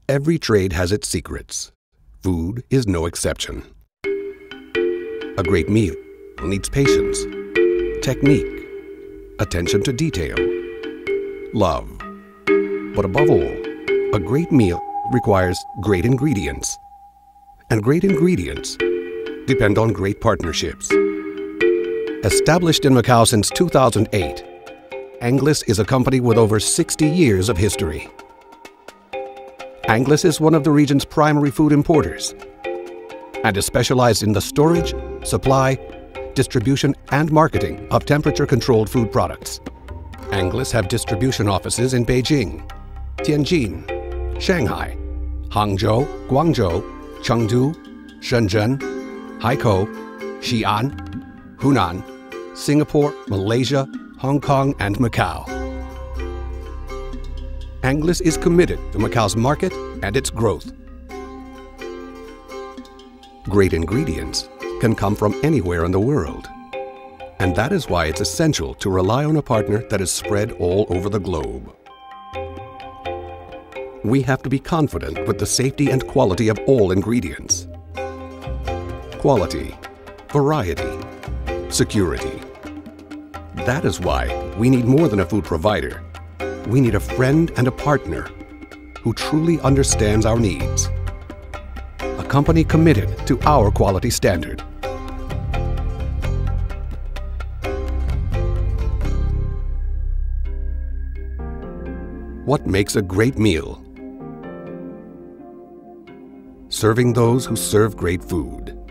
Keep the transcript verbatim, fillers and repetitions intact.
Every trade has its secrets. Food is no exception. A great meal needs patience, technique, attention to detail, love. But above all, a great meal requires great ingredients. And great ingredients depend on great partnerships. Established in Macau since two thousand eight, Anglais is a company with over sixty years of history. Anglais is one of the region's primary food importers and is specialized in the storage, supply, distribution, and marketing of temperature-controlled food products. Anglais have distribution offices in Beijing, Tianjin, Shanghai, Hangzhou, Guangzhou, Chengdu, Shenzhen, Haikou, Xi'an, Hunan, Singapore, Malaysia, Hong Kong, and Macau. Anglais is committed to Macau's market and its growth. Great ingredients can come from anywhere in the world. And that is why it's essential to rely on a partner that is spread all over the globe. We have to be confident with the safety and quality of all ingredients. Quality, variety, security. That is why we need more than a food provider. We need a friend and a partner who truly understands our needs. A company committed to our quality standard. What makes a great meal? Serving those who serve great food.